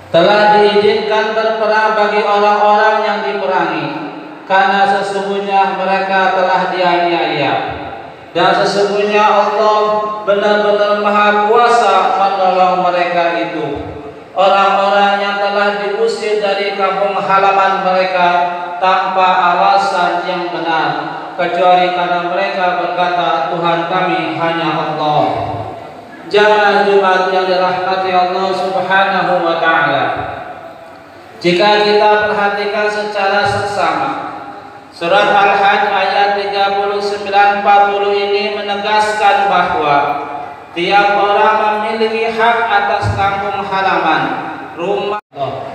Telah diizinkan berperang bagi orang-orang yang diperangi, karena sesungguhnya mereka telah dianiaya. Dan sesungguhnya Allah benar-benar Maha Kuasa menolong mereka itu. Orang-orang yang telah diusir dari kampung halaman mereka tanpa alasan yang benar, kecuali karena mereka berkata, Tuhan kami hanya Allah. Jamaah Jumat yang dirahmati Allah Subhanahu wa Ta'ala, jika kita perhatikan secara seksama, surat Al-Hajj ayat 39-40 ini menegaskan bahwa tiap orang memiliki hak atas kampung halaman, rumah.